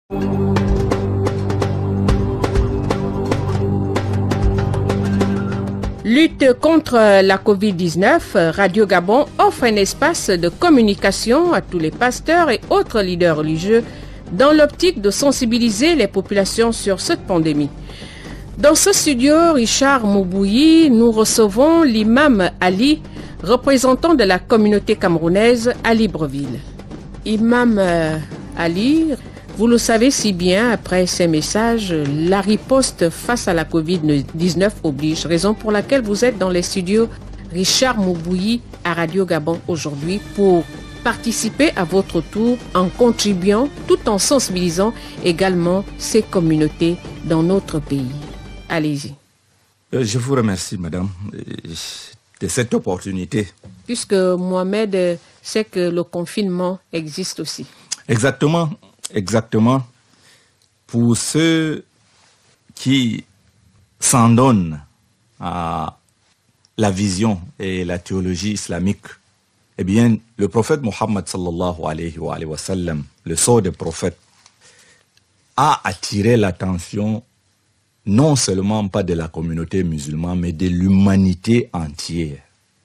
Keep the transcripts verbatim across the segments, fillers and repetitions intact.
Lutte contre la covid dix-neuf, Radio Gabon offre un espace de communication à tous les pasteurs et autres leaders religieux dans l'optique de sensibiliser les populations sur cette pandémie. Dans ce studio, Richard Moubouyi, nous recevons l'imam Ali, représentant de la communauté camerounaise à Libreville. Imam euh, Ali, vous le savez si bien, après ces messages, la riposte face à la covid dix-neuf oblige, raison pour laquelle vous êtes dans les studios Richard Moubouyi à Radio Gabon aujourd'hui pour participer à votre tour en contribuant tout en sensibilisant également ces communautés dans notre pays. Allez-y. Je vous remercie, madame, de cette opportunité. Puisque Mohamed sait que le confinement existe aussi. Exactement. Exactement. Pour ceux qui s'en donnent à la vision et la théologie islamique, eh bien, le prophète Mohammed sallallahu alayhi wa, alayhi wa sallam, le sceau des prophètes, a attiré l'attention non seulement pas de la communauté musulmane, mais de l'humanité entière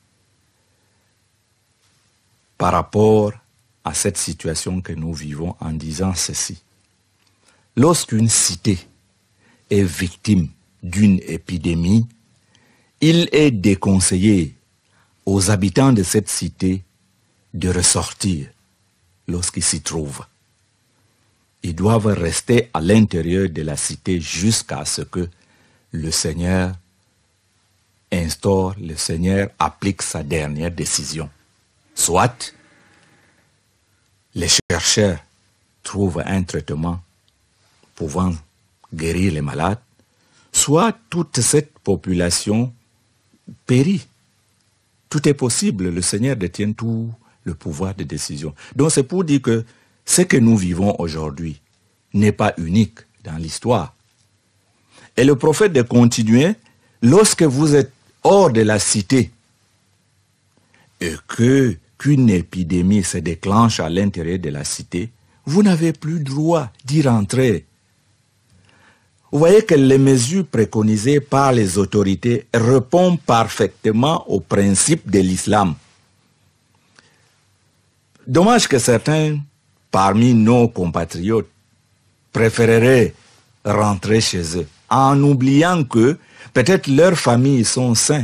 par rapport à cette situation que nous vivons en disant ceci. Lorsqu'une cité est victime d'une épidémie, il est déconseillé aux habitants de cette cité de ressortir lorsqu'ils s'y trouvent. Ils doivent rester à l'intérieur de la cité jusqu'à ce que le Seigneur instaure, le Seigneur applique sa dernière décision. Soit les chercheurs trouvent un traitement pouvant guérir les malades, soit toute cette population périt. Tout est possible, le Seigneur détient tout le pouvoir de décision. Donc c'est pour dire que ce que nous vivons aujourd'hui n'est pas unique dans l'histoire. Et le prophète de continuer, lorsque vous êtes hors de la cité et que qu'une épidémie se déclenche à l'intérieur de la cité, vous n'avez plus droit d'y rentrer. Vous voyez que les mesures préconisées par les autorités répondent parfaitement aux principes de l'islam. Dommage que certains, parmi nos compatriotes, préféreraient rentrer chez eux, en oubliant que peut-être leurs familles sont saines,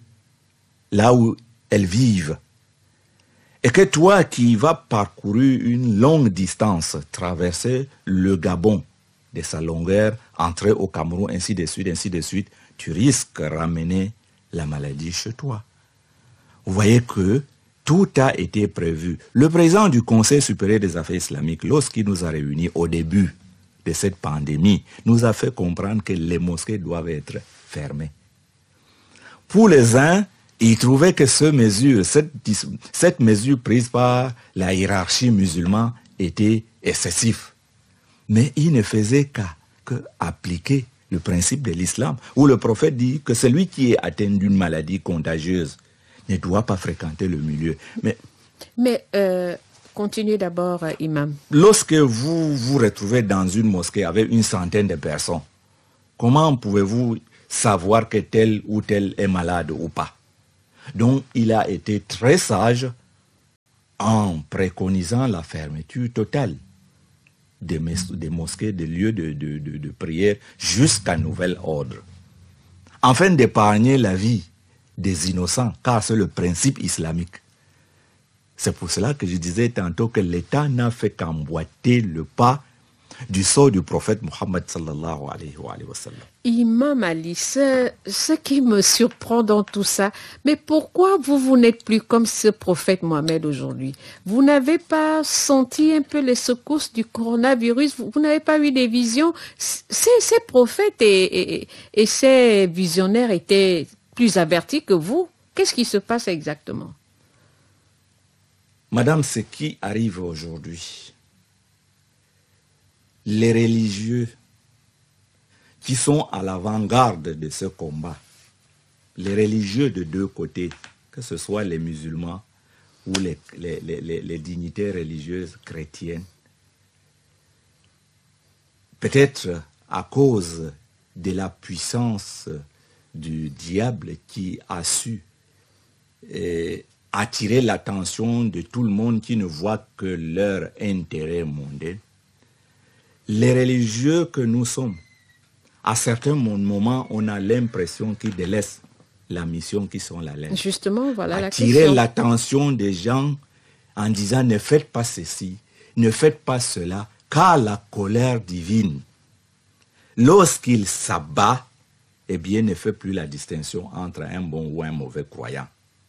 là où elles vivent. Et que toi qui vas parcourir une longue distance, traverser le Gabon de sa longueur, entrer au Cameroun, ainsi de suite, ainsi de suite, tu risques de ramener la maladie chez toi. Vous voyez que tout a été prévu. Le président du Conseil supérieur des affaires islamiques, lorsqu'il nous a réunis au début de cette pandémie, nous a fait comprendre que les mosquées doivent être fermées. Pour les uns, il trouvait que ce mesure, cette, cette mesure prise par la hiérarchie musulmane était excessive. Mais il ne faisait qu'à que appliquer le principe de l'islam, où le prophète dit que celui qui est atteint d'une maladie contagieuse ne doit pas fréquenter le milieu. Mais, Mais euh, continuez d'abord, imam. Lorsque vous vous retrouvez dans une mosquée avec une centaine de personnes, comment pouvez-vous savoir que tel ou tel est malade ou pas? Donc, il a été très sage en préconisant la fermeture totale des, des mosquées, des lieux de, de, de, de prière jusqu'à nouvel ordre, afin d'épargner la vie des innocents, car c'est le principe islamique. C'est pour cela que je disais tantôt que l'État n'a fait qu'emboîter le pas du sceau du prophète Mohammed sallallahu alayhi wa sallam. Imam Ali, ce, ce qui me surprend dans tout ça, mais pourquoi vous, vous n'êtes plus comme ce prophète Mohammed aujourd'hui? Vous n'avez pas senti un peu les secousses du coronavirus? Vous, vous n'avez pas eu des visions? Ces, ces prophètes et, et, et ces visionnaires étaient plus avertis que vous. Qu'est-ce qui se passe exactement? Madame, ce qui arrive aujourd'hui, les religieux qui sont à l'avant-garde de ce combat, les religieux de deux côtés, que ce soit les musulmans ou les, les, les, les, les dignités religieuses chrétiennes, peut-être à cause de la puissance du diable qui a su eh, attirer l'attention de tout le monde qui ne voit que leur intérêt mondain, les religieux que nous sommes, à certains moments, on a l'impression qu'ils délaissent la mission qui sont la leur. Justement, voilà la question. Attirer l'attention des gens en disant ne faites pas ceci, ne faites pas cela, car la colère divine, lorsqu'il s'abat, eh bien, ne fait plus la distinction entre un bon ou un mauvais croyant.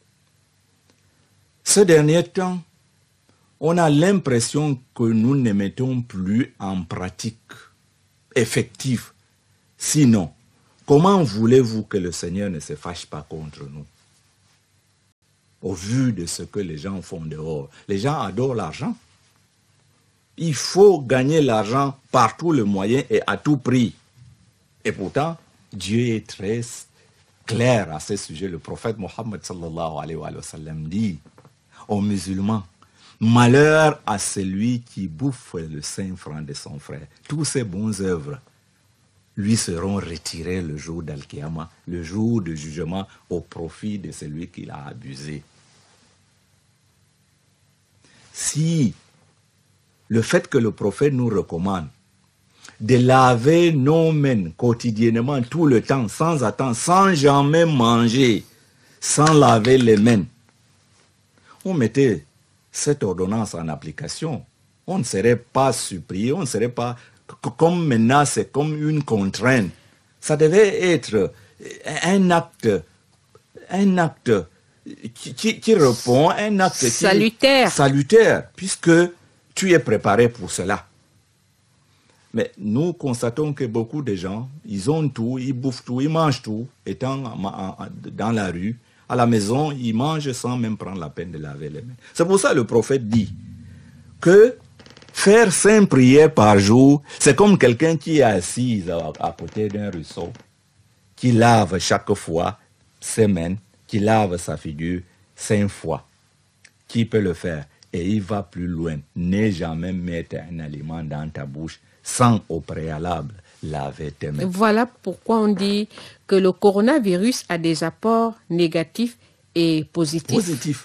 Ce dernier temps, on a l'impression que nous ne mettons plus en pratique effective. Sinon, comment voulez-vous que le Seigneur ne se fâche pas contre nous? Au vu de ce que les gens font dehors. Les gens adorent l'argent. Il faut gagner l'argent par tous les moyens et à tout prix. Et pourtant, Dieu est très clair à ce sujet. Le prophète Mohammed sallallahu alayhi wa sallam dit aux musulmans, malheur à celui qui bouffe le saint franc de son frère. Tous ces bonnes œuvres lui seront retirées le jour d'Al-Qiyamah, le jour de jugement au profit de celui qui l'a abusé. Si le fait que le prophète nous recommande de laver nos mains quotidiennement, tout le temps, sans attendre, sans jamais manger, sans laver les mains, on mettait cette ordonnance en application, on ne serait pas surpris, on ne serait pas, comme maintenant c'est comme une contrainte. Ça devait être un acte, un acte qui, qui, qui répond, un acte salutaire. Qui, salutaire, puisque tu es préparé pour cela. Mais nous constatons que beaucoup de gens, ils ont tout, ils bouffent tout, ils mangent tout, étant dans la rue, à la maison, ils mangent sans même prendre la peine de laver les mains. C'est pour ça que le prophète dit que faire cinq prières par jour, c'est comme quelqu'un qui est assis à, à côté d'un ruisseau, qui lave chaque fois ses mains, qui lave sa figure cinq fois. Qui peut le faire? Et il va plus loin. Ne jamais mettre un aliment dans ta bouche sans au préalable laver tes mains. Voilà pourquoi on dit que le coronavirus a des apports négatifs et positifs. Positifs.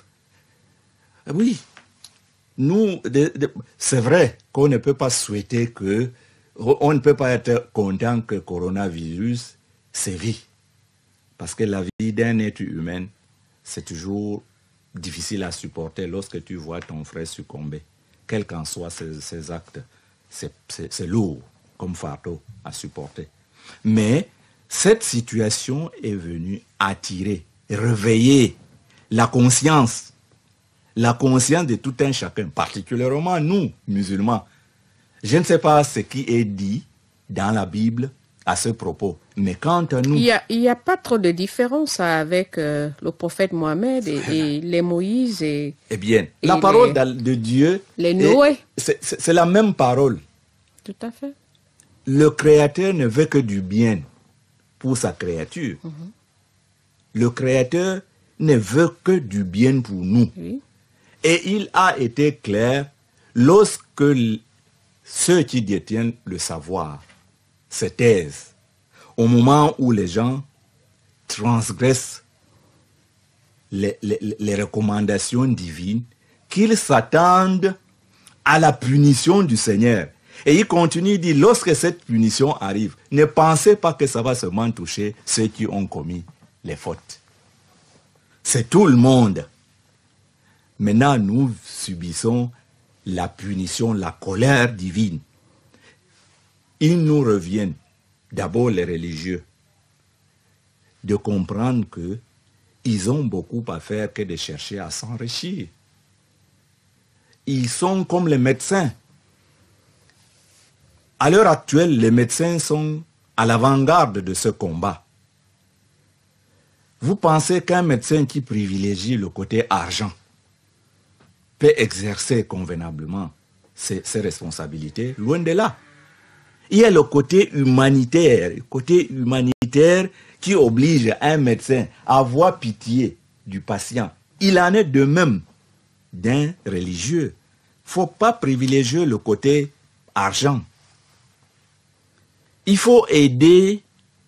Oui. Nous, de, de, c'est vrai qu'on ne peut pas souhaiter que, on ne peut pas être content que le coronavirus sévit. Parce que la vie d'un être humain, c'est toujours difficile à supporter lorsque tu vois ton frère succomber. Quels qu'en soient ses, ses actes, c'est, c'est, c'est lourd comme fardeau à supporter. Mais cette situation est venue attirer, réveiller la conscience, la conscience de tout un chacun, particulièrement nous, musulmans. Je ne sais pas ce qui est dit dans la Bible à ce propos, mais quant à nous... Il n'y a, a pas trop de différence avec euh, le prophète Mohammed et, et les Moïse et... Eh bien, et la parole les, de Dieu... Les Noé. C'est, c'est, c'est la même parole. Tout à fait. Le Créateur ne veut que du bien pour sa créature. Mm-hmm. Le Créateur ne veut que du bien pour nous. Oui. Et il a été clair lorsque ceux qui détiennent le savoir se taisent au moment où les gens transgressent les, les, les recommandations divines, qu'ils s'attendent à la punition du Seigneur. Et il continue de dire, lorsque cette punition arrive, ne pensez pas que ça va seulement toucher ceux qui ont commis les fautes. C'est tout le monde. Maintenant, nous subissons la punition, la colère divine. Il nous revient, d'abord les religieux, de comprendre qu'ils ont beaucoup à faire que de chercher à s'enrichir. Ils sont comme les médecins. À l'heure actuelle, les médecins sont à l'avant-garde de ce combat. Vous pensez qu'un médecin qui privilégie le côté argent peut exercer convenablement ses, ses responsabilités? Loin de là. Il y a le côté humanitaire, le côté humanitaire qui oblige un médecin à avoir pitié du patient. Il en est de même d'un religieux. Il ne faut pas privilégier le côté argent. Il faut aider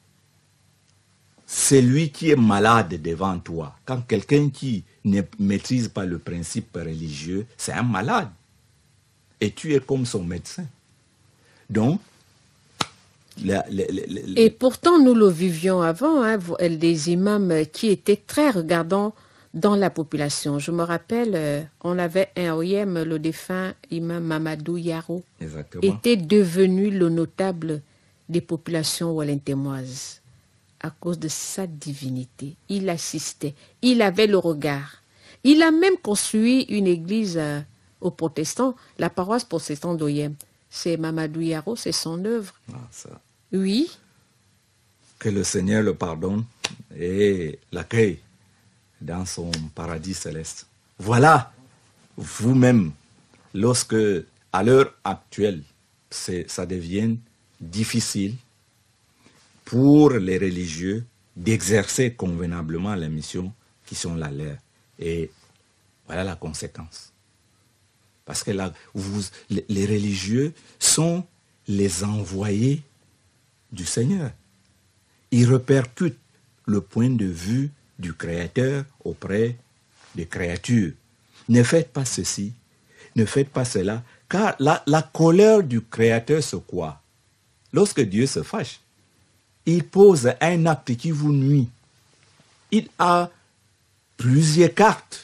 celui qui est malade devant toi. Quand quelqu'un qui ne maîtrise pas le principe religieux, c'est un malade. Et tu es comme son médecin. Donc, la, la, la, la, et pourtant, nous le vivions avant, hein, des imams qui étaient très regardants dans la population. Je me rappelle, euh, on avait un O I M, le défunt imam Mamadou Yaro, Exactement. était devenu le notable des populations wallentémoises à cause de sa divinité. Il assistait, il avait le regard. Il a même construit une église euh, aux protestants, la paroisse protestante d'O I M. C'est Mamadou Yaro, c'est son œuvre. Ah, ça. Oui. Que le Seigneur le pardonne et l'accueille dans son paradis céleste. Voilà, vous-même, lorsque, à l'heure actuelle, ça devient difficile pour les religieux d'exercer convenablement les missions qui sont la leur. Et voilà la conséquence. Parce que là, vous, les, les religieux sont les envoyés du Seigneur. Ils répercutent le point de vue du Créateur auprès des créatures. Ne faites pas ceci, ne faites pas cela, car la, la colère du Créateur, c'est quoi? Lorsque Dieu se fâche, il pose un acte qui vous nuit. Il a plusieurs cartes.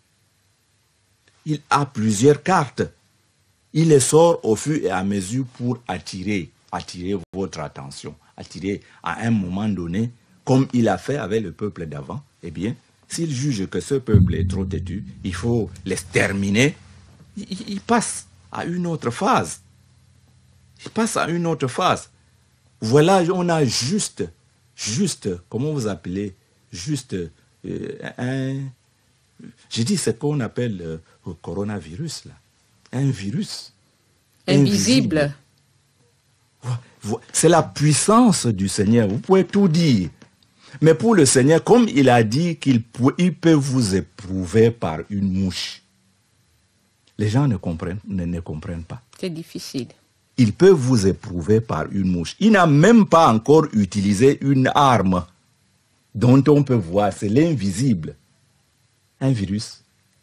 Il a plusieurs cartes. Il les sort au fur et à mesure pour attirer, attirer votre attention, attirer à un moment donné, comme il a fait avec le peuple d'avant. Eh bien, s'il juge que ce peuple est trop têtu, il faut l'exterminer, il, il passe à une autre phase. Il passe à une autre phase. Voilà, on a juste, juste, comment vous appelez, juste euh, un... J'ai dit ce qu'on appelle euh, le coronavirus, là. Un virus. Invisible. Invisible. C'est la puissance du Seigneur. Vous pouvez tout dire. Mais pour le Seigneur, comme il a dit qu'il peut, il peut vous éprouver par une mouche, les gens ne comprennent, ne, ne comprennent pas. C'est difficile. Il peut vous éprouver par une mouche. Il n'a même pas encore utilisé une arme dont on peut voir, c'est l'invisible. Un virus.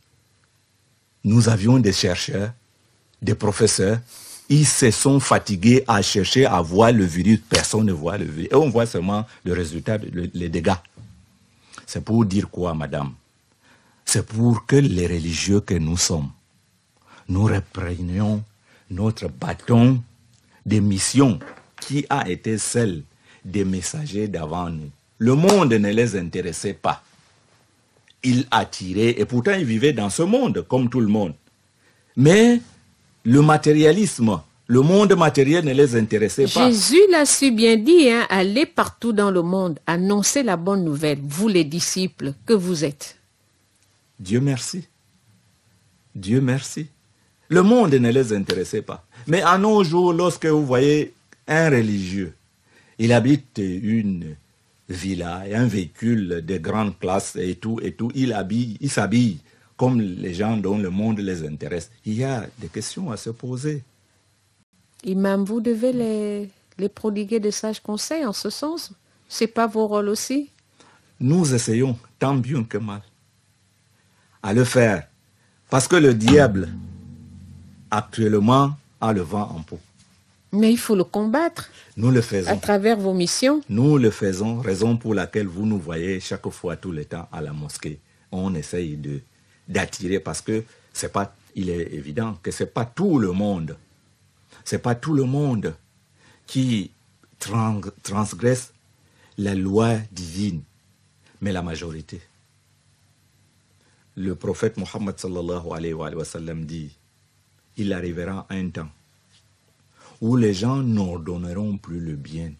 Nous avions des chercheurs, des professeurs, ils se sont fatigués à chercher à voir le virus. Personne ne voit le virus. Et on voit seulement le résultat, le, les dégâts. C'est pour dire quoi, madame? C'est pour que les religieux que nous sommes, nous reprenions notre bâton de mission qui a été celle des messagers d'avant nous. Le monde ne les intéressait pas. Ils attiraient, et pourtant ils vivaient dans ce monde, comme tout le monde. Mais le matérialisme, le monde matériel ne les intéressait pas. Jésus l'a si bien dit, hein, allez partout dans le monde, annoncez la bonne nouvelle, vous les disciples que vous êtes. Dieu merci. Dieu merci. Le monde ne les intéressait pas. Mais à nos jours, lorsque vous voyez un religieux, il habite une villa, un véhicule de grande classe et tout, et tout, il habille, il s'habille comme les gens dont le monde les intéresse. Il y a des questions à se poser. Imam, vous devez les, les prodiguer de sages conseils en ce sens. Ce n'est pas vos rôles aussi? Nous essayons, tant bien que mal, à le faire. Parce que le diable, actuellement, a le vent en poupe. Mais il faut le combattre. Nous le faisons. À travers vos missions. Nous le faisons, raison pour laquelle vous nous voyez chaque fois, tout le temps, à la mosquée. On essaye de, d'attirer parce que c'est pas, il est évident que ce n'est pas tout le monde. Ce n'est pas tout le monde qui trans, transgresse la loi divine, mais la majorité. Le prophète Mohammed sallallahu alayhi wa sallam dit, il arrivera un temps où les gens n'ordonneront plus le bien.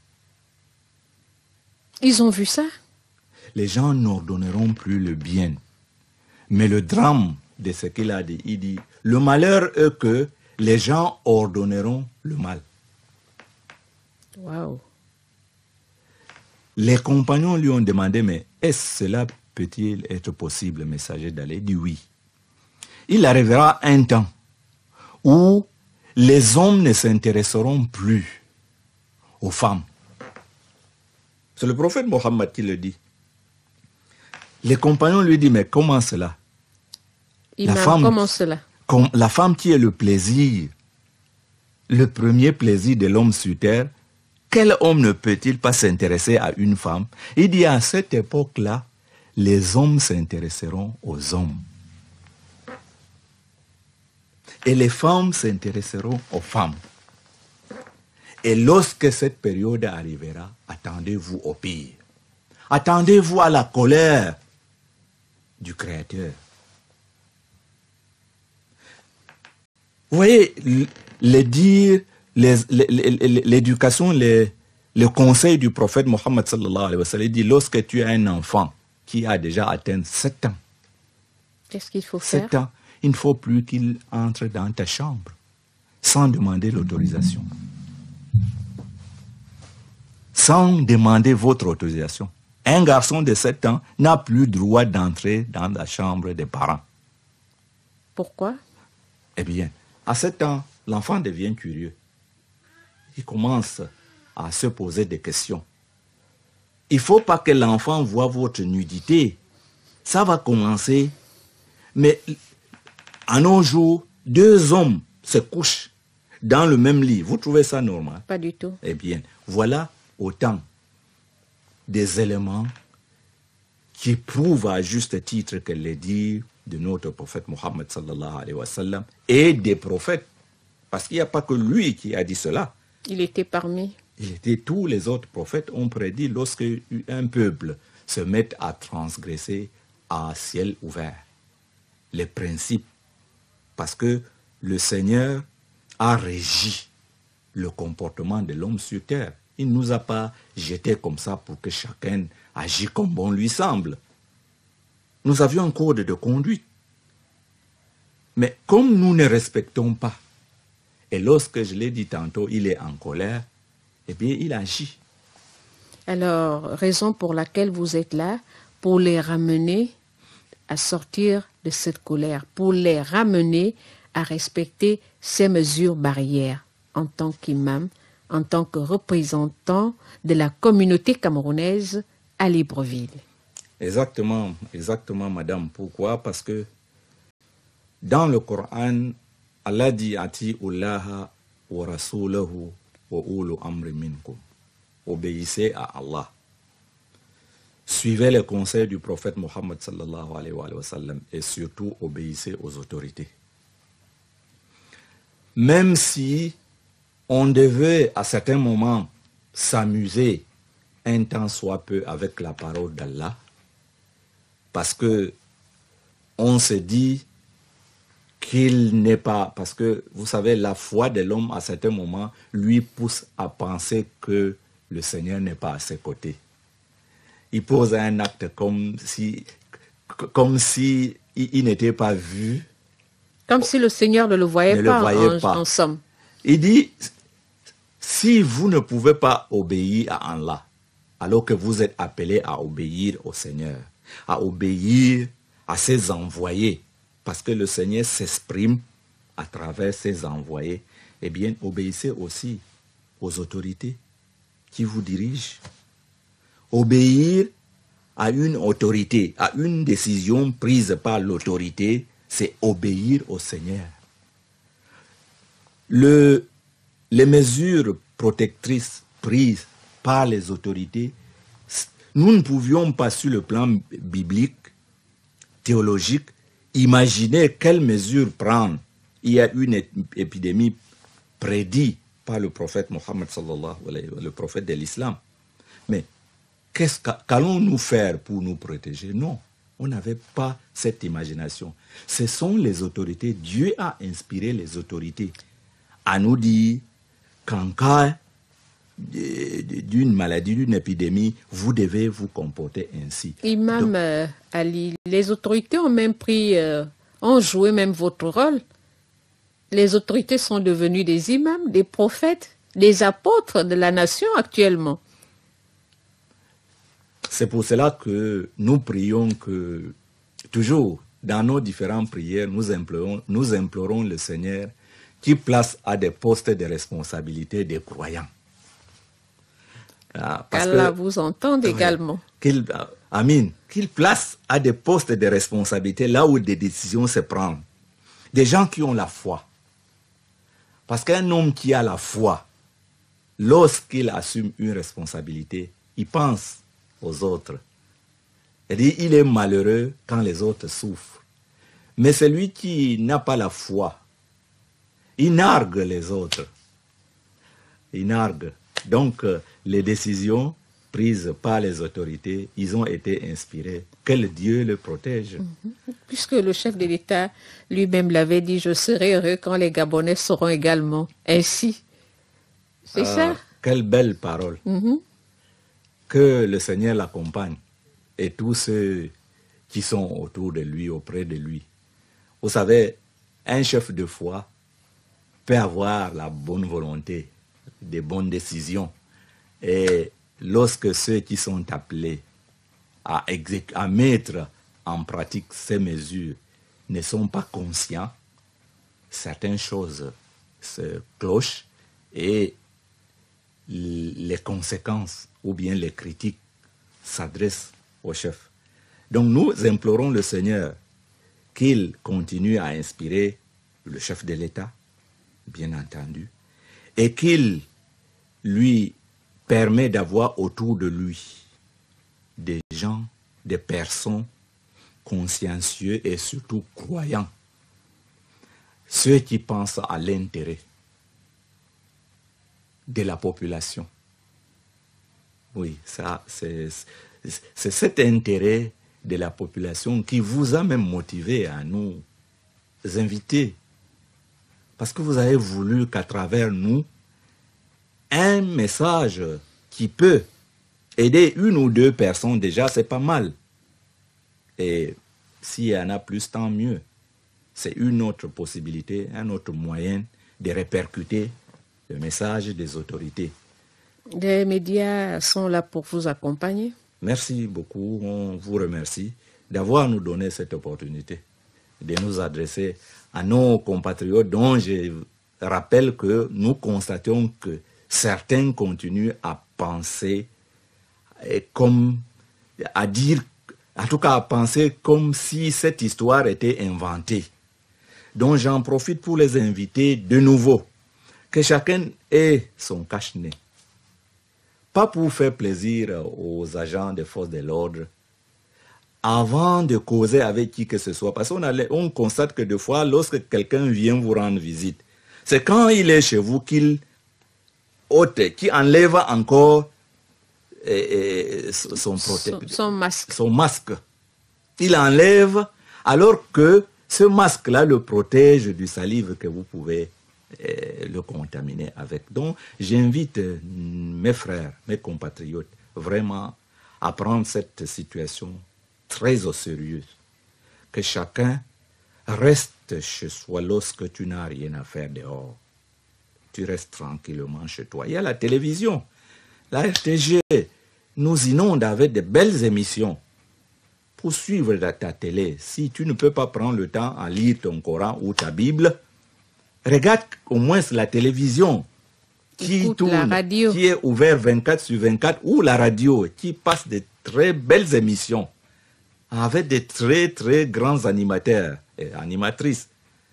Ils ont vu ça? Les gens n'ordonneront plus le bien. Mais le drame de ce qu'il a dit, il dit, le malheur est que les gens ordonneront le mal. Wow. Les compagnons lui ont demandé, mais est-ce cela peut-il être possible, messager d'Allah? Il dit oui. Il arrivera un temps où les hommes ne s'intéresseront plus aux femmes. C'est le prophète Mohammed qui le dit. Les compagnons lui disent, mais comment cela? Imam, la femme, comment cela? Com, la femme qui est le plaisir, le premier plaisir de l'homme sur terre, quel homme ne peut-il pas s'intéresser à une femme? Il dit, à cette époque-là, les hommes s'intéresseront aux hommes. Et les femmes s'intéresseront aux femmes. Et lorsque cette période arrivera, attendez-vous au pire. Attendez-vous à la colère du Créateur. Vous voyez, les dires, l'éducation, les, les conseils du prophète Mohammed sallallahu alayhi wa sallam, il dit, lorsque tu as un enfant qui a déjà atteint sept ans, qu'est-ce qu'il faut faire? sept ans, il ne faut plus qu'il entre dans ta chambre sans demander l'autorisation. Sans demander votre autorisation. Un garçon de sept ans n'a plus droit d'entrer dans la chambre des parents. Pourquoi? Eh bien, à sept ans, l'enfant devient curieux. Il commence à se poser des questions. Il ne faut pas que l'enfant voie votre nudité. Ça va commencer. Mais à nos jours, deux hommes se couchent dans le même lit. Vous trouvez ça normal? Pas du tout. Eh bien, voilà autant des éléments qui prouvent à juste titre que les dires de notre prophète Mohammed sallallahu alayhi wa sallam et des prophètes, parce qu'il n'y a pas que lui qui a dit cela. Il était parmi. Il était, tous les autres prophètes ont prédit lorsque un peuple se met à transgresser à ciel ouvert les principes, parce que le Seigneur a régi le comportement de l'homme sur terre. Il ne nous a pas jetés comme ça pour que chacun agisse comme bon lui semble. Nous avions un code de conduite. Mais comme nous ne respectons pas, et lorsque je l'ai dit tantôt, il est en colère, eh bien, il agit. Alors, raison pour laquelle vous êtes là, pour les ramener à sortir de cette colère, pour les ramener à respecter ces mesures barrières en tant qu'imam, en tant que représentant de la communauté camerounaise à Libreville. Exactement, exactement, madame. Pourquoi? Parce que dans le Coran, Allah dit Ati'ullaha wa rasulahu wa ulu amri minkum. Obéissez à Allah. Suivez les conseils du prophète Mohammed sallallahu alayhi wa sallam et surtout obéissez aux autorités. Même si on devait à certains moments s'amuser un temps soit peu avec la parole d'Allah, parce que on se dit qu'il n'est pas, parce que vous savez, la foi de l'homme à certains moments lui pousse à penser que le Seigneur n'est pas à ses côtés. Il pose un acte comme si, comme si il, il n'était pas vu. Comme si le Seigneur ne le voyait ne pas, le voyait en, pas. en somme. Il dit, si vous ne pouvez pas obéir à Allah, alors que vous êtes appelés à obéir au Seigneur, à obéir à ses envoyés, parce que le Seigneur s'exprime à travers ses envoyés, eh bien, obéissez aussi aux autorités qui vous dirigent. Obéir à une autorité, à une décision prise par l'autorité, c'est obéir au Seigneur. Le, les mesures protectrices prises par les autorités, nous ne pouvions pas, sur le plan biblique, théologique, imaginer quelles mesures prendre. Il y a une épidémie prédite par le prophète Mohammed sallallahu alayhi wa sallam, le prophète de l'islam. Mais qu'est-ce qu'allons-nous faire pour nous protéger? Non, on n'avait pas cette imagination. Ce sont les autorités. Dieu a inspiré les autorités à nous dire qu'en cas d'une maladie, d'une épidémie, vous devez vous comporter ainsi. Imam Donc, euh, Ali, les autorités ont même pris, euh, ont joué même votre rôle. Les autorités sont devenues des imams, des prophètes, des apôtres de la nation actuellement. C'est pour cela que nous prions que, toujours, dans nos différentes prières, nous implorons, nous implorons le Seigneur qui place à des postes de responsabilité des croyants. Ah, qu'Allah vous entende également. Qu'il, Amin, qu'il place à des postes de responsabilité là où des décisions se prennent. Des gens qui ont la foi. Parce qu'un homme qui a la foi, lorsqu'il assume une responsabilité, il pense aux autres. C'est-à-dire, il est malheureux quand les autres souffrent. Mais celui qui n'a pas la foi, il nargue les autres. Il nargue. Donc, euh, les décisions prises par les autorités, ils ont été inspirés. Que le Dieu le protège. Mm-hmm. Puisque le chef de l'État lui-même l'avait dit, je serai heureux quand les Gabonais seront également ainsi. C'est euh, ça. Quelle belle parole. Mm-hmm. Que le Seigneur l'accompagne et tous ceux qui sont autour de lui, auprès de lui. Vous savez, un chef de foi peut avoir la bonne volonté, des bonnes décisions. Et lorsque ceux qui sont appelés à, à mettre en pratique ces mesures ne sont pas conscients, certaines choses se clochent et les conséquences ou bien les critiques s'adressent au chef. Donc nous implorons le Seigneur qu'il continue à inspirer le chef de l'État, bien entendu, et qu'il lui permet d'avoir autour de lui des gens, des personnes consciencieux et surtout croyants, ceux qui pensent à l'intérêt de la population. Oui, ça, c'est, c'est cet intérêt de la population qui vous a même motivé à nous inviter. Parce que vous avez voulu qu'à travers nous, un message qui peut aider une ou deux personnes, déjà, c'est pas mal. Et s'il y en a plus, tant mieux. C'est une autre possibilité, un autre moyen de répercuter le message des autorités. Les médias sont là pour vous accompagner. Merci beaucoup, on vous remercie d'avoir nous donné cette opportunité de nous adresser à nos compatriotes dont je rappelle que nous constatons que certains continuent à penser comme, à dire, en tout cas à penser comme si cette histoire était inventée. Donc j'en profite pour les inviter de nouveau, que chacun ait son cache-nez. Pas pour faire plaisir aux agents des forces de l'ordre, avant de causer avec qui que ce soit. Parce qu'on a, on constate que des fois, lorsque quelqu'un vient vous rendre visite, c'est quand il est chez vous qu'il ôte, qui enlève encore et, et, son, son, son masque. Son masque. Il enlève, alors que ce masque-là le protège du salive que vous pouvez eh, le contaminer avec. Donc, j'invite mes frères, mes compatriotes, vraiment à prendre cette situation très au sérieux. Que chacun reste chez soi lorsque tu n'as rien à faire dehors. Tu restes tranquillement chez toi. Il y a la télévision. La R T G nous inonde avec de belles émissions. Pour suivre ta télé, si tu ne peux pas prendre le temps à lire ton Coran ou ta Bible, regarde au moins la télévision qui Écoute tourne, la radio. qui est ouverte vingt-quatre sur vingt-quatre, ou la radio qui passe de très belles émissions avec de très très grands animateurs et animatrices.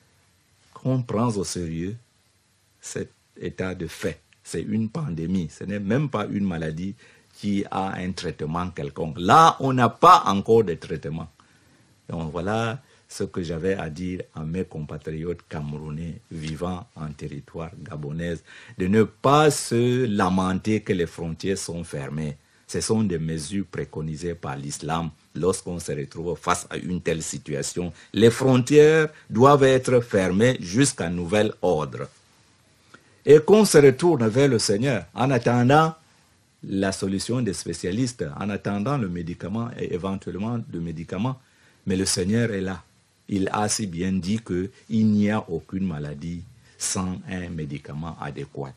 Qu'on prend au sérieux cet état de fait. C'est une pandémie, ce n'est même pas une maladie qui a un traitement quelconque. Là, on n'a pas encore de traitement. Donc voilà ce que j'avais à dire à mes compatriotes camerounais vivant en territoire gabonais, de ne pas se lamenter que les frontières sont fermées. Ce sont des mesures préconisées par l'islam lorsqu'on se retrouve face à une telle situation. Les frontières doivent être fermées jusqu'à nouvel ordre. Et qu'on se retourne vers le Seigneur en attendant la solution des spécialistes, en attendant le médicament et éventuellement le médicament. Mais le Seigneur est là. Il a si bien dit qu'il n'y a aucune maladie sans un médicament adéquat.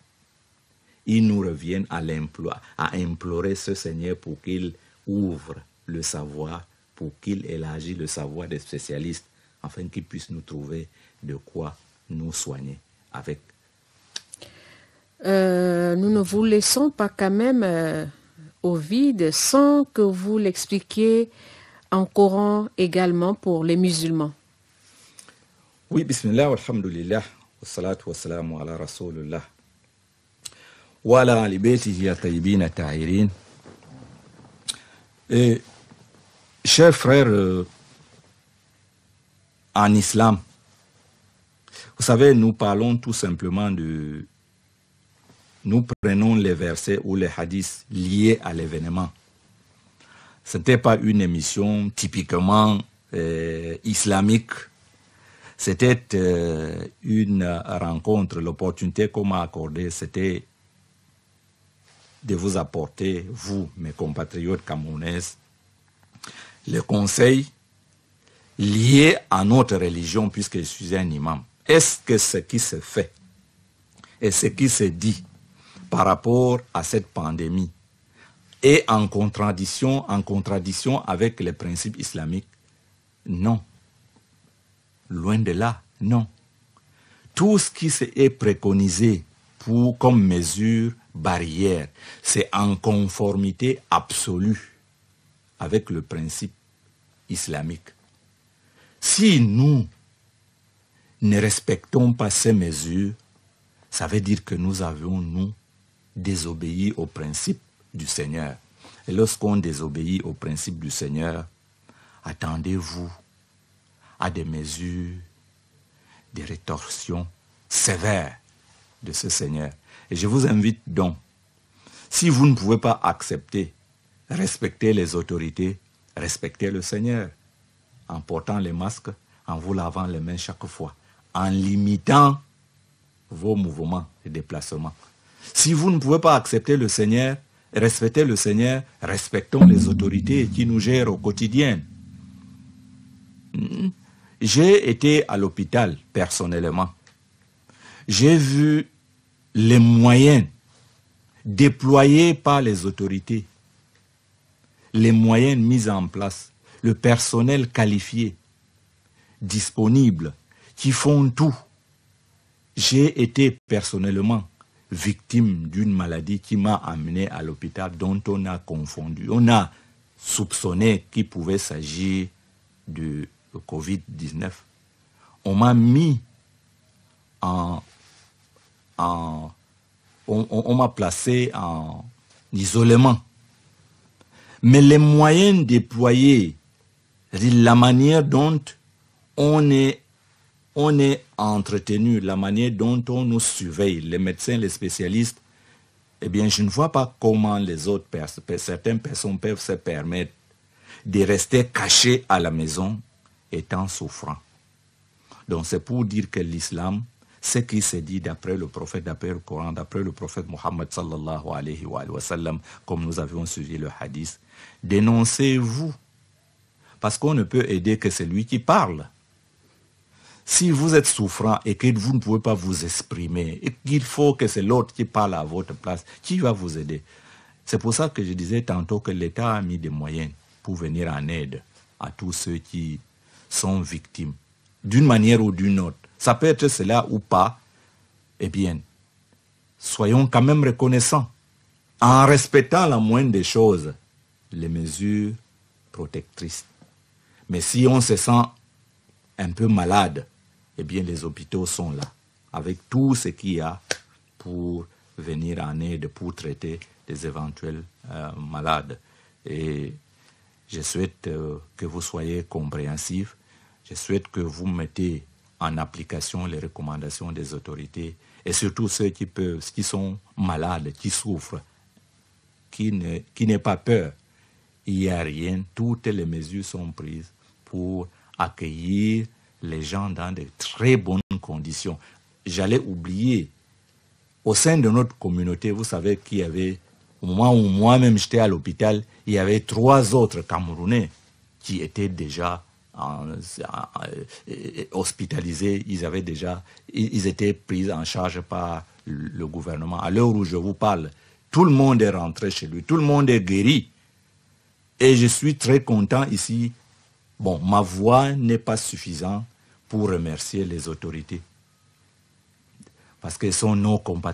Il nous revient à, à implorer ce Seigneur pour qu'il ouvre le savoir, pour qu'il élargisse le savoir des spécialistes, afin qu'ils puissent nous trouver de quoi nous soigner avec. euh, nous ne vous laissons pas quand même euh, au vide sans que vous l'expliquiez en Coran également pour les musulmans. Oui, bismillah, alhamdulillah, wa salatu wa salamu ala rasulullah. Wa ala ali baytihi at-tayyibin at-tahirin. Et chers frères, euh, en islam, vous savez, nous parlons tout simplement de... Nous prenons les versets ou les hadiths liés à l'événement. Ce n'était pas une émission typiquement euh, islamique. C'était euh, une rencontre, l'opportunité qu'on m'a accordée, c'était de vous apporter, vous, mes compatriotes camerounais, les conseils liés à notre religion, puisque je suis un imam. Est-ce que ce qui se fait et ce qui se dit par rapport à cette pandémie est en contradiction, en contradiction avec les principes islamiques? Non. Loin de là, non. Tout ce qui est préconisé pour, comme mesure barrière, c'est en conformité absolue avec le principe islamique. Si nous ne respectons pas ces mesures, ça veut dire que nous avons, nous, désobéi au principe du Seigneur. Et lorsqu'on désobéit au principe du Seigneur, attendez-vous à des mesures, des rétorsions sévères de ce Seigneur. Et je vous invite donc, si vous ne pouvez pas accepter, respecter les autorités, respectez le Seigneur, en portant les masques, en vous lavant les mains chaque fois, en limitant vos mouvements et déplacements. Si vous ne pouvez pas accepter le Seigneur, respectez le Seigneur, respectons les autorités qui nous gèrent au quotidien. J'ai été à l'hôpital personnellement. J'ai vu les moyens déployés par les autorités, les moyens mis en place, le personnel qualifié, disponible, qui font tout. J'ai été personnellement victime d'une maladie qui m'a amené à l'hôpital, dont on a confondu, on a soupçonné qu'il pouvait s'agir de covid dix-neuf. On m'a mis en... en on, on, on m'a placé en isolement. Mais les moyens déployés, la manière dont on est, on est entretenu, la manière dont on nous surveille, les médecins, les spécialistes, eh bien, je ne vois pas comment les autres personnes, certaines personnes peuvent se permettre de rester cachées à la maison étant souffrants. Donc, c'est pour dire que l'islam, ce qui s'est dit d'après le prophète, d'après le Coran, d'après le prophète Mohammed sallallahu alayhi wa sallam, comme nous avions suivi le hadith, dénoncez-vous. Parce qu'on ne peut aider que celui qui parle. Si vous êtes souffrant et que vous ne pouvez pas vous exprimer, et qu'il faut que c'est l'autre qui parle à votre place, qui va vous aider? C'est pour ça que je disais tantôt que l'État a mis des moyens pour venir en aide à tous ceux qui sont victimes, d'une manière ou d'une autre. Ça peut être cela ou pas. Eh bien, soyons quand même reconnaissants, en respectant la moindre des choses, les mesures protectrices. Mais si on se sent un peu malade, eh bien les hôpitaux sont là, avec tout ce qu'il y a pour venir en aide, pour traiter des éventuels euh, malades. Et je souhaite euh, que vous soyez compréhensifs, je souhaite que vous mettez en application les recommandations des autorités, et surtout ceux qui peuvent, qui sont malades, qui souffrent, qui ne, qui n'aient pas peur. Il n'y a rien, toutes les mesures sont prises pour accueillir les gens dans de très bonnes conditions. J'allais oublier, au sein de notre communauté, vous savez qu'il y avait, au moment où moi-même j'étais à l'hôpital, il y avait trois autres Camerounais qui étaient déjà en, en, hospitalisés, ils avaient déjà, ils étaient pris en charge par le gouvernement. À l'heure où je vous parle, tout le monde est rentré chez lui, tout le monde est guéri. Et je suis très content ici. Bon, ma voix n'est pas suffisante pour remercier les autorités. Parce qu'ils sont nos compatriotes.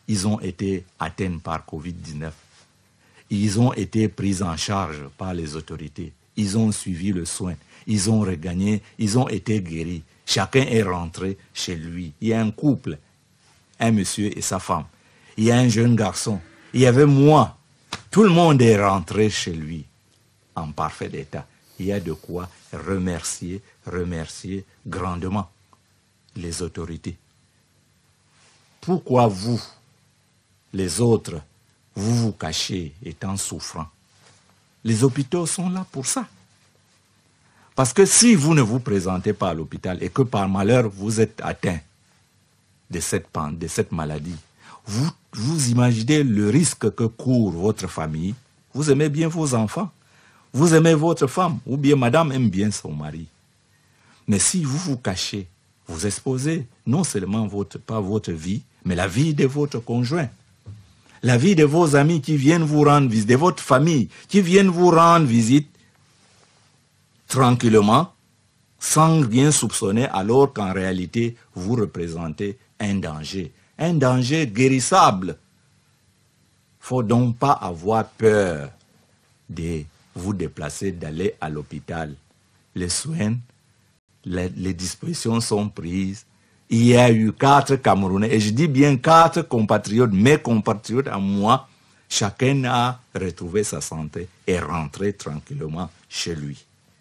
ils ont été atteints par covid dix-neuf. Ils ont été pris en charge par les autorités. Ils ont suivi le soin. Ils ont regagné, ils ont été guéris. Chacun est rentré chez lui. Il y a un couple, un monsieur et sa femme. Il y a un jeune garçon. Il y avait moi. Tout le monde est rentré chez lui en parfait état. Il y a de quoi remercier, remercier grandement les autorités. Pourquoi vous, les autres, vous vous cachez étant souffrants? Les hôpitaux sont là pour ça. Parce que si vous ne vous présentez pas à l'hôpital et que par malheur vous êtes atteint de cette, de cette maladie, vous, vous imaginez le risque que court votre famille. Vous aimez bien vos enfants, vous aimez votre femme, ou bien madame aime bien son mari. Mais si vous vous cachez, vous exposez non seulement votre, pas votre vie, mais la vie de votre conjoint, la vie de vos amis qui viennent vous rendre visite, de votre famille qui viennent vous rendre visite tranquillement, sans rien soupçonner, alors qu'en réalité, vous représentez un danger, un danger guérissable. Il ne faut donc pas avoir peur de vous déplacer, d'aller à l'hôpital. Les soins, les, les dispositions sont prises. Il y a eu quatre Camerounais, et je dis bien quatre compatriotes, mes compatriotes à moi, chacun a retrouvé sa santé et rentré tranquillement chez lui.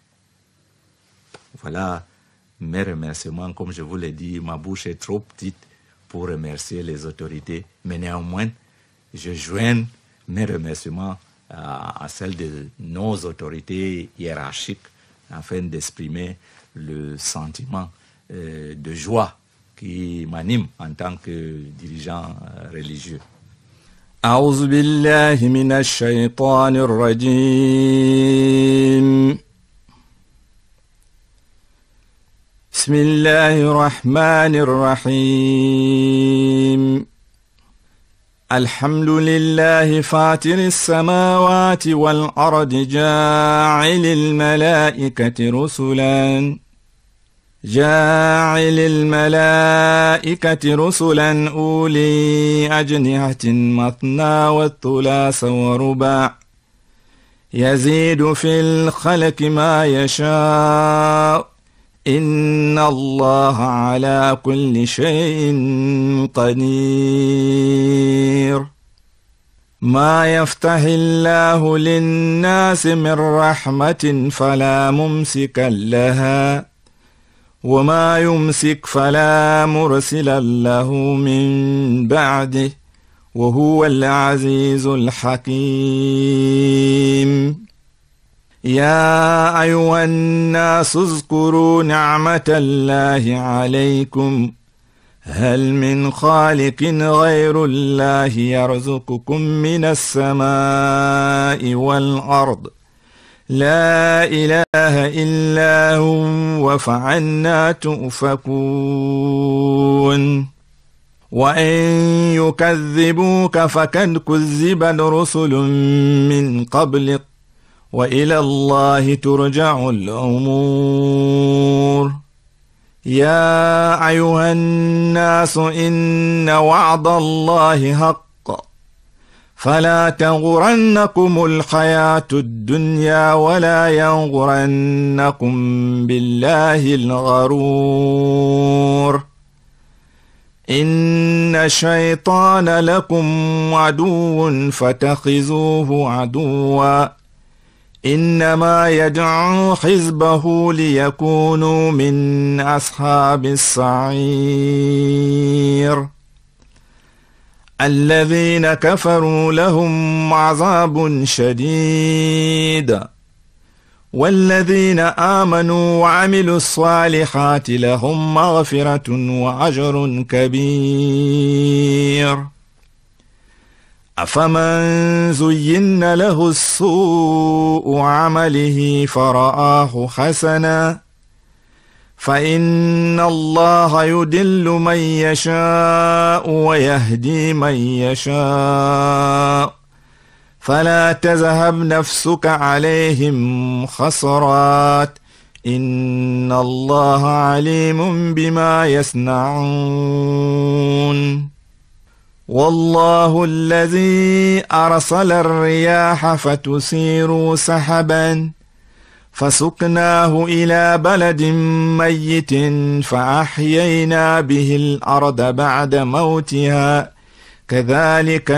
Voilà mes remerciements. Comme je vous l'ai dit, ma bouche est trop petite pour remercier les autorités, mais néanmoins, je joins mes remerciements à, à celles de nos autorités hiérarchiques afin d'exprimer le sentiment euh, de joie qui m'anime en tant que dirigeant euh, religieux. أعوذ بالله من الشيطان الرجيم. بسم الله الرحمن الرحيم. الحمد لله فاطر السماوات والأرض جاعل الملائكة رسلا جاعل الملائكة رسلا أولي أجنحة مثنى والثلاث ورباع يزيد في الخلق ما يشاء إن الله على كل شيء قدير. ما يفتح الله للناس من رحمة فلا ممسك لها وما يمسك فلا مرسل له من بعده وهو العزيز الحكيم. يا أيها الناس اذكروا نعمة الله عليكم هل من خالق غير الله يرزقكم من السماء والأرض لا إله إلا هو فعنا تؤفكون. وإن يكذبوك فقد كذبت رسل من قبلك وإلى الله ترجع الأمور. يا أيها الناس إن وعد الله حق فلا تغرنكم الحياة الدنيا ولا يغرنكم بالله الغرور. إن الشيطان لكم عدو فاتخذوه عدوا إنما يدعو حزبه ليكونوا من أصحاب السعير. الذين كفروا لهم عذاب شديد والذين آمنوا وعملوا الصالحات لهم مغفرة وأجر كبير. أفمن زين له السوء عمله فرآه حسنا فإن الله يضل من يشاء ويهدي من يشاء فلا تذهب نفسك عليهم حسرات إن الله عليم بما يصنعون. والله الذي أرسل الرياح فتثير سحبا فسقناه إلى بلد ميت فأحيينا به الأرض بعد موتها كذلك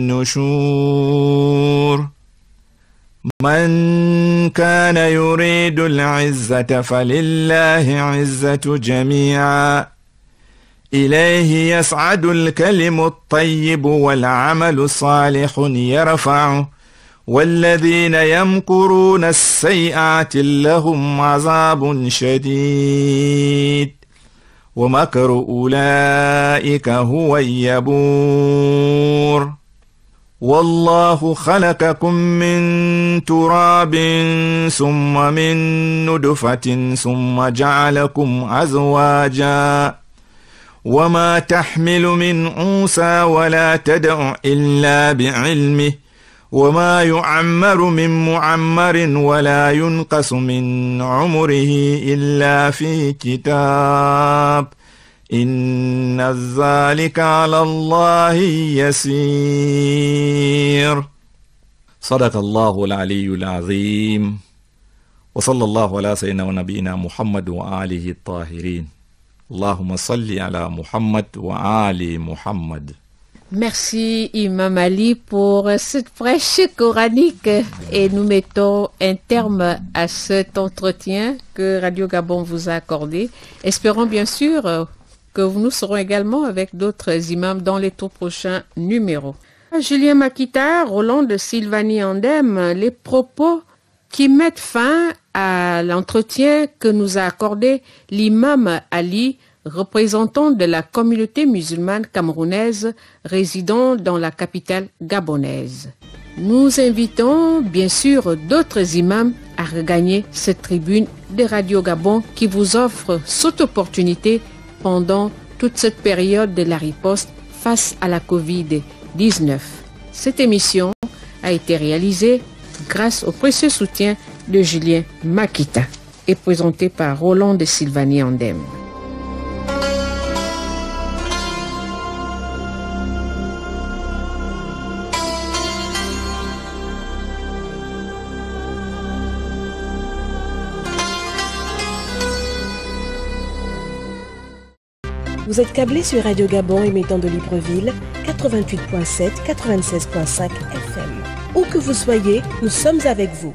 النشور من كان يريد العزة فلله عزة جميعا إليه يصعد الكلم الطيب والعمل الصالح يرفعه والذين يمكرون السيئات لهم عذاب شديد ومكر أولئك هو اليبور والله خلقكم من تراب ثم من نطفة ثم جعلكم أزواجا وما تحمل من أنثى ولا تدع إلا بعلمه وما يعمر من معمر ولا ينقص من عمره إلا في كتاب إن ذلك على الله يسير. صدق الله العلي العظيم وصلى الله على سيدنا ونبينا محمد وآله الطاهرين. اللهم صل على محمد وآل محمد. Merci Imam Ali pour cette prêche coranique et nous mettons un terme à cet entretien que Radio Gabon vous a accordé. Espérons bien sûr que nous serons également avec d'autres imams dans les tout prochains numéros. Julien Makita, Roland de Sylvanie Andem, les propos qui mettent fin à l'entretien que nous a accordé l'imam Ali, représentant de la communauté musulmane camerounaise résidant dans la capitale gabonaise. Nous invitons bien sûr d'autres imams à regagner cette tribune de Radio Gabon qui vous offre cette opportunité pendant toute cette période de la riposte face à la covid dix-neuf. Cette émission a été réalisée grâce au précieux soutien de Julien Makita et présentée par Roland de Sylvanie Andem. Vous êtes câblé sur Radio Gabon émettant de Libreville, quatre-vingt-huit virgule sept, quatre-vingt-seize virgule cinq F M. Où que vous soyez, nous sommes avec vous.